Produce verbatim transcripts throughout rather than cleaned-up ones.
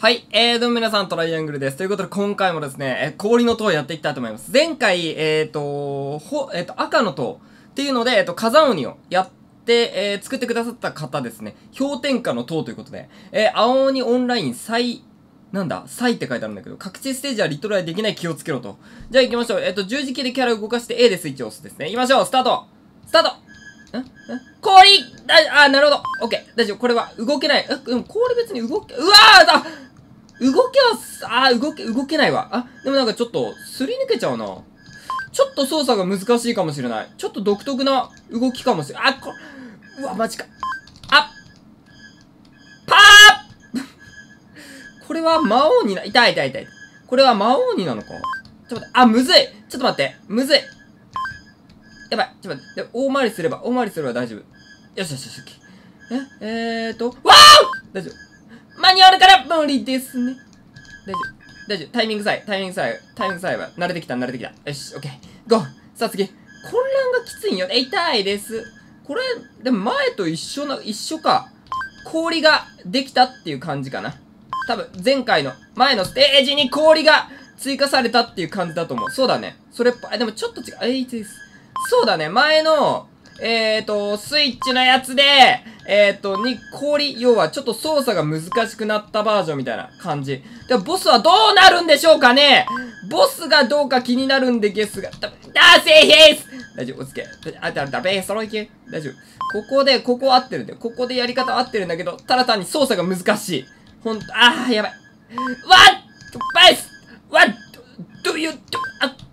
はい、えー、どうも皆さん、トライアングルです。ということで、今回もですね、えー、氷の塔をやっていきたいと思います。前回、えーと、ほ、えーと、赤の塔っていうので、えーと、火山鬼をやって、えー、作ってくださった方ですね。氷点下の塔ということで、えー、青鬼オンライン最、なんだサイって書いてあるんだけど、各地ステージはリトライできない気をつけろと。じゃあ行きましょう。えっ、ー、と、十字キーでキャラを動かして A でスイッチを押すですね。行きましょうスタートスタートんん氷だあ、なるほどオッケー大丈夫これは動けない。え、でも氷別に動け、うわーだ動けは、あー、動け、動けないわ。あ、でもなんかちょっと、すり抜けちゃうな。ちょっと操作が難しいかもしれない。ちょっと独特な動きかもしれない。あ、こ、うわ、マジか。あパーこれは魔王にな、痛い痛い痛い。これは魔王になのかちょっと待って、あ、むずいちょっと待って、むずいやばい、ちょっと待って、大回りすれば、大回りすれば大丈夫。よしよしよし、え、えーと、わー大丈夫。間に合われたら無理ですね。大丈夫。大丈夫。タイミングさえ、タイミングさえ、タイミングさえは慣れてきた、慣れてきた。よし、オッケー。ゴーさあ次。混乱がきついんよね。痛いです。これ、でも前と一緒な、一緒か。氷ができたっていう感じかな。多分、前回の、前のステージに氷が追加されたっていう感じだと思う。そうだね。それっぽい。でもちょっと違う。えいつです。そうだね。前の、えーと、スイッチのやつで、えーと、に、氷、要はちょっと操作が難しくなったバージョンみたいな感じ。でも、ボスはどうなるんでしょうかね。ボスがどうか気になるんでゲスが、だ、だ、せいへいす大丈夫、おつけ。あ、だ、だべ、そろいけ。大丈夫。ここで、ここ合ってるんだよ。ここでやり方合ってるんだけど、ただ単に操作が難しい。ほんと、あー、やばい。What? バイス What? Do you do? あ、あいっ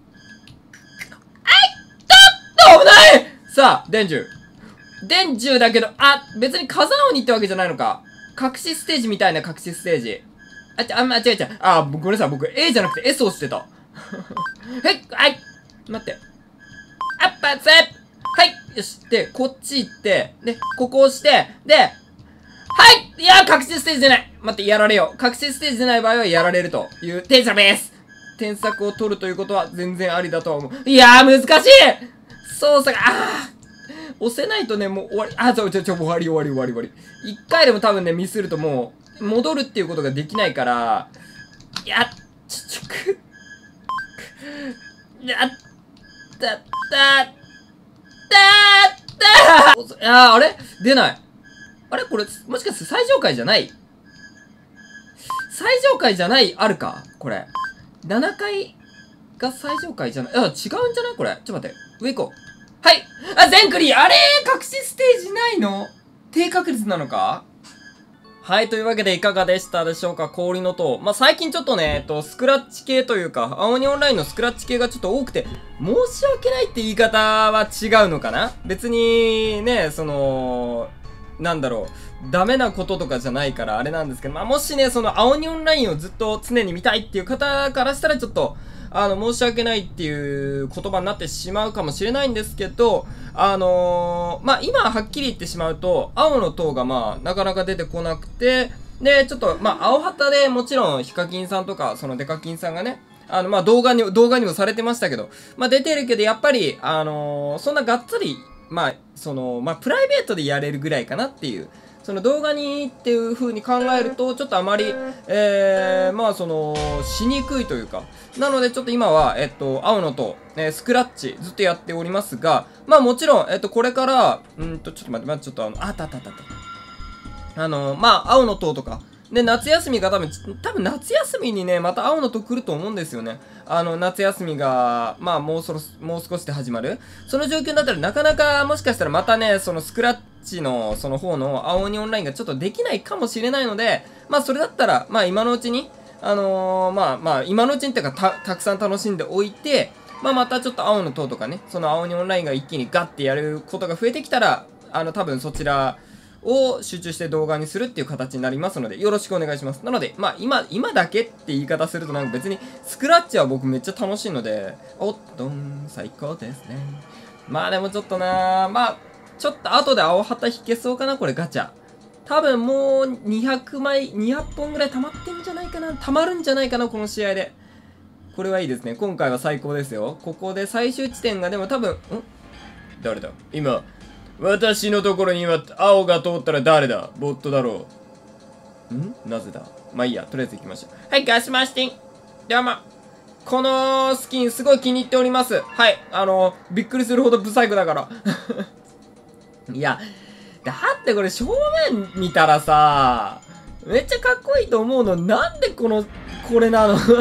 と危ないさあ、電柱。電柱だけど、あ、別に火山鬼ってわけじゃないのか。隠しステージみたいな隠しステージ。あ、ちゃ、あ、間違えちゃう。あ、ごめんなさい、僕 A じゃなくて S を押してた。はい、はい、待って。あっぱつはいよし。で、こっち行って、で、ここ押して、で、はいいやー、隠しステージ出ない。待って、やられよう。隠しステージ出ない場合はやられるという添削です。添削を取るということは全然ありだとは思う。いやー、難しい操作が、あー押せないとね、もう終わり。あ、ちょ、ちょ、ちょ、終わり終わり終わり終わり。一回でも多分ね、ミスるともう、戻るっていうことができないから、いや、ちょ、ちょ、く、やったったったったあー、あれ出ない。あれこれ、もしかして最上階じゃない最上階じゃない、あるかこれ。ななかいが最上階じゃない。あ、違うんじゃないこれ。ちょっと待って。上行こう。はい。あ、全クリあれ隠しステージないの低確率なのかはい。というわけでいかがでしたでしょうか氷の塔。まあ、最近ちょっとね、えっと、スクラッチ系というか、青鬼オンラインのスクラッチ系がちょっと多くて、申し訳ないって言い方は違うのかな別に、ね、その、なんだろう、ダメなこととかじゃないからあれなんですけど、まあ、もしね、その青鬼オンラインをずっと常に見たいっていう方からしたらちょっと、あの、申し訳ないっていう言葉になってしまうかもしれないんですけど、あのー、まあ、今はっきり言ってしまうと、青の塔がまあ、なかなか出てこなくて、で、ちょっと、まあ、青旗でもちろん、ヒカキンさんとか、そのデカキンさんがね、あの、まあ、動画に、動画にもされてましたけど、まあ、出てるけど、やっぱり、あのー、そんながっつり、まあ、その、まあ、プライベートでやれるぐらいかなっていう、その動画にっていう風に考えると、ちょっとあまり、えー、まあその、しにくいというか。なのでちょっと今は、えっと、青のと、えー、スクラッチずっとやっておりますが、まあもちろん、えっと、これから、うんと、ちょっと待って、まあちょっとあの、あったあったあったあった。あの、まあ青の塔とか、で、夏休みが多分、多分夏休みにね、また青のと来ると思うんですよね。あの、夏休みが、まあもうそろ、もう少しで始まる。その状況だったらなかなかもしかしたらまたね、そのスクラッチの、その方の青鬼オンラインがちょっとできないかもしれないので、まあそれだったら、まあ今のうちに、あのー、まあまあ今のうちにっていうかた、たくさん楽しんでおいて、まあまたちょっと青の塔とかね、その青鬼オンラインが一気にガッてやることが増えてきたら、あの多分そちら、を集中して動画にするっていう形になりますので、よろしくお願いします。なので、まあ、今、今だけって言い方するとなんか別に、スクラッチは僕めっちゃ楽しいので、おっとん、最高ですね。まあでもちょっとなー、まあ、ちょっと後で青旗引けそうかな、これガチャ。多分もうにひゃくまい、にひゃっぽんぐらい溜まってんじゃないかな、溜まるんじゃないかな、この試合で。これはいいですね。今回は最高ですよ。ここで最終地点がでも多分、ん誰だ今。私のところに今、青が通ったら誰だボットだろう。んなぜだまあいいや、とりあえず行きましょう。はい、ガスマスティン。どうも。このスキンすごい気に入っております。はい、あの、びっくりするほどブサイクだから。いや、だってこれ正面見たらさ、めっちゃかっこいいと思うの。なんでこの、これなの。いや、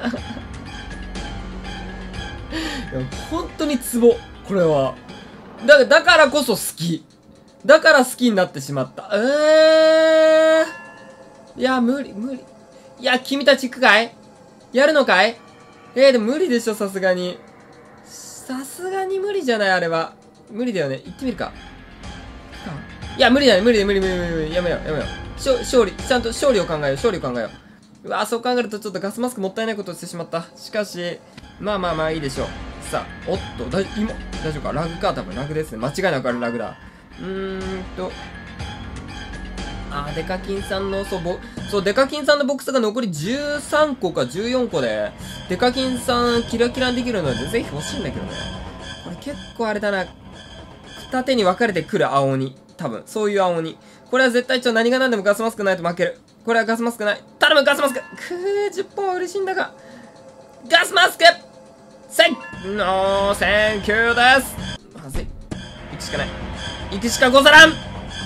本当にツボ。これは。だ、だからこそ好き。だから好きになってしまった。えー。いや、無理、無理。いや、君たち行くかい？やるのかい？えー、でも無理でしょ、さすがに。さすがに無理じゃない、あれは。無理だよね。行ってみるか。いや、無理だね、無理だ、無理、無理、無理、無理。やめよう、やめよう。しょ、勝利、ちゃんと勝利を考えよう、勝利を考えよう。うわ、そう考えるとちょっとガスマスクもったいないことをしてしまった。しかし、まあまあまあいいでしょう。さあ、おっと、だい、今、大丈夫か？ラグか、多分ラグですね。間違いなくあれラグだ。うーんと、あー、デカキンさんの、そう、ぼ、そう、デカキンさんのボックスが残りじゅうさんこかじゅうよんこで、デカキンさんキラキラにできるので、ぜひ欲しいんだけどね。これ結構あれだな。二手に分かれてくる青鬼。多分、そういう青鬼。これは絶対ちょ、何が何でもガスマスクないと負ける。これはガスマスクない。頼む、ガスマスク。くー、じゅっぽんは嬉しいんだが。ガスマスクセンノーセンキューです。まずい。行くしかない。行くしかござらん。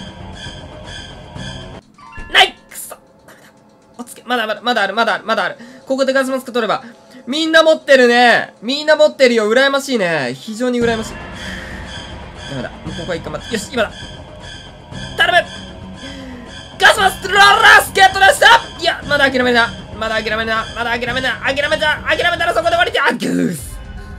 ないくそ。ダメだ。おつけ。まだまだ、まだある、まだある、まだある。ここでガスマスク取れば。みんな持ってるね。みんな持ってるよ。羨ましいね。非常に羨ましい。ダメだ。もうここは一回待って。よし、今だ。頼む。ガスマスクローラースケットでした。いや、まだ諦めるな。まだ諦めるな。まだ諦めるな。諦めた。諦めたらそこで終わりて。あ、グース。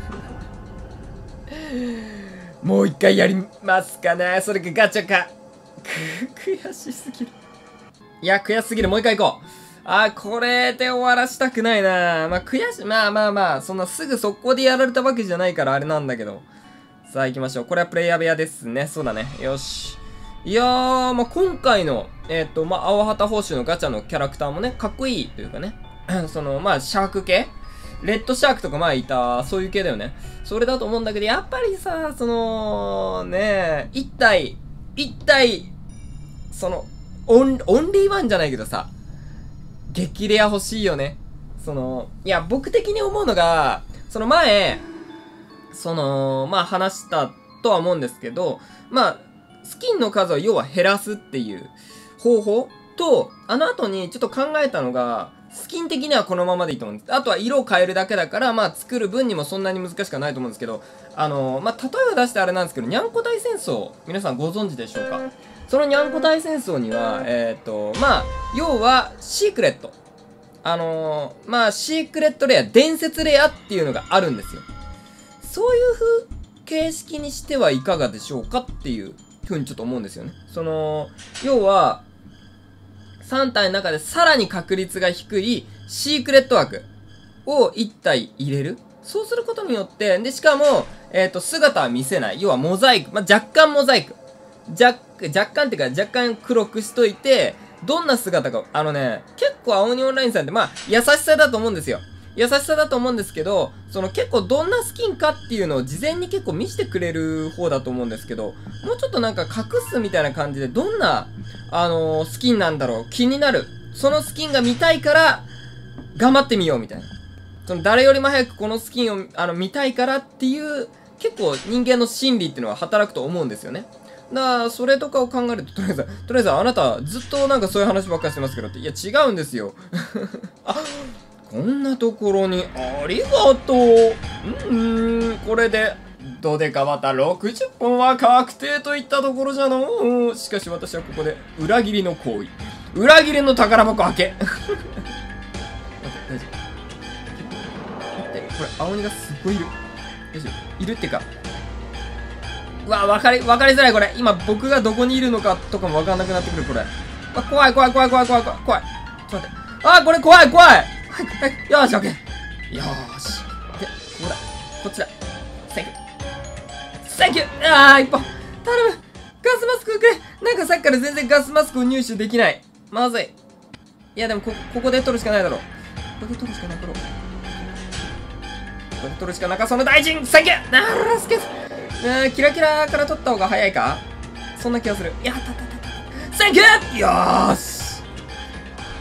もう一回やりますかね。それかガチャか。く、悔しすぎる。いや、悔しすぎる。もう一回行こう。あ、これで終わらしたくないな。まあ、悔しい。まあまあまあ、そんなすぐ速攻でやられたわけじゃないからあれなんだけど。さあ行きましょう。これはプレイヤー部屋ですね。そうだね。よし。いやー、まあ、今回の、えっと、まあ、青旗報酬のガチャのキャラクターもね、かっこいいというかね。その、まあ、シャーク系レッドシャークとか前いた、そういう系だよね。それだと思うんだけど、やっぱりさ、その、ねえ、一体、一体、その、オン、オンリーワンじゃないけどさ、激レア欲しいよね。その、いや、僕的に思うのが、その前、その、まあ話したとは思うんですけど、まあ、スキンの数を要は減らすっていう方法と、あの後にちょっと考えたのが、スキン的にはこのままでいいと思うんです。あとは色を変えるだけだから、まあ作る分にもそんなに難しくはないと思うんですけど、あの、まあ例えを出してあれなんですけど、にゃんこ大戦争、皆さんご存知でしょうか？そのにゃんこ大戦争には、えっと、まあ、要はシークレット。あのー、まあシークレットレア、伝説レアっていうのがあるんですよ。そういう風形式にしてはいかがでしょうかっていう風にちょっと思うんですよね。その、要は、さん体の中でさらに確率が低いシークレット枠をいち体入れる。そうすることによって、で、しかも、えっと、姿は見せない。要はモザイク。まあ、若干モザイク。若、若干っていうか若干黒くしといて、どんな姿か、あのね、結構青鬼オンラインさんってまあ、優しさだと思うんですよ。優しさだと思うんですけど、その結構どんなスキンかっていうのを事前に結構見せてくれる方だと思うんですけど、もうちょっとなんか隠すみたいな感じで、どんな、あのー、スキンなんだろう、気になる。そのスキンが見たいから、頑張ってみようみたいな。その誰よりも早くこのスキンを、あの、見たいからっていう、結構人間の心理っていうのは働くと思うんですよね。だから、それとかを考えると、とりあえず、とりあえずあなた、ずっとなんかそういう話ばっかりしてますけどって、いや、違うんですよ。あ、こんなところに、ありがとう。うーん、これで、どでかまたろくじゅっぽんは確定といったところじゃのう。しかし私はここで、裏切りの行為。裏切りの宝箱開け。待って、大丈夫。待って、これ、青鬼がすっごいいる。大丈夫。いるってか、うわ、わかり、わかりづらい、これ。今、僕がどこにいるのかとかもわかんなくなってくる、これ。あ、怖い、怖い、怖い、怖い、怖い、怖い、怖い。ちょっと待って。あ、これ怖い、怖い。はい、はい、よーし、オッケー。よーし。で、ここだ。こっちだ。センキュー。センキュー。あー、一本。頼む。ガスマスクくれ。なんかさっきから全然ガスマスクを入手できない。まずい。いや、でもこ、ここで取るしかないだろう。ここで取るしかなかろう。ここで取るしかなか、その大臣。センキュー。なーらすけ。ーキラキラから取った方が早いか、そんな気がする。やったったったった。センキュー。よーし。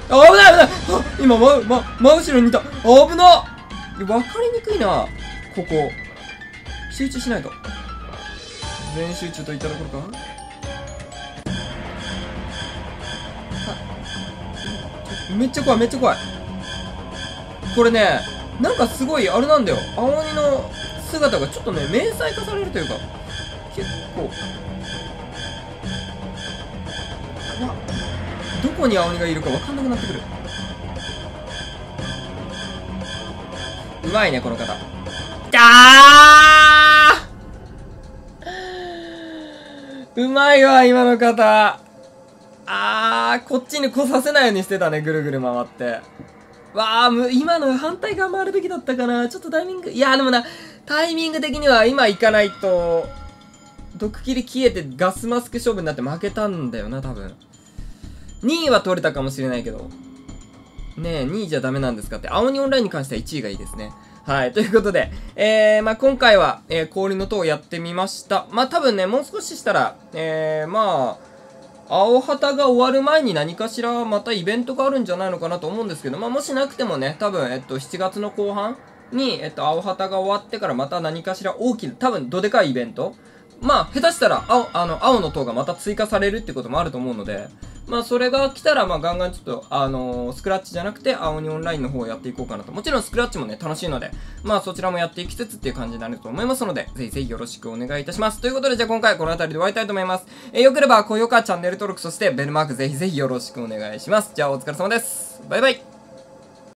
危ない危ないあ今、ま、ま、真後ろにいた危なわかりにくいなここ。集中しないと。全集中といったところかめっちゃ怖いめっちゃ怖い。これね、なんかすごいあれなんだよ。青鬼の姿がちょっとね、迷彩化されるというか、結構。うわ、どこに青鬼がいるか分かんなくなってくる。うまいね、この方。あーうまいわ、今の方。あー、こっちに来させないようにしてたね、ぐるぐる回って。わあ、む、今の反対側回るべきだったかな。ちょっとタイミング、いや、でもな、タイミング的には今行かないと、毒切り消えてガスマスク勝負になって負けたんだよな、多分。にいは取れたかもしれないけど。ねえ、にいじゃダメなんですかって。青鬼オンラインに関してはいちいがいいですね。はい。ということで、えー、まあ、今回は、えー、氷の塔をやってみました。まあ、多分ね、もう少ししたら、えー、まあ、青旗が終わる前に何かしらまたイベントがあるんじゃないのかなと思うんですけど、まあ、もしなくてもね、多分、えっと、しちがつの後半に、えっと、青旗が終わってからまた何かしら大きな、多分、どでかいイベントまあ、下手したら、青、あの、青の塔がまた追加されるってこともあると思うので、まあ、それが来たら、まあ、ガンガンちょっと、あのー、スクラッチじゃなくて、青鬼オンラインの方をやっていこうかなと。もちろん、スクラッチもね、楽しいので、まあ、そちらもやっていきつつっていう感じになると思いますので、ぜひぜひよろしくお願いいたします。ということで、じゃあ今回この辺りで終わりたいと思います。えー、よければ、高評価、チャンネル登録、そして、ベルマークぜひぜひよろしくお願いします。じゃあ、お疲れ様です。バイバイ。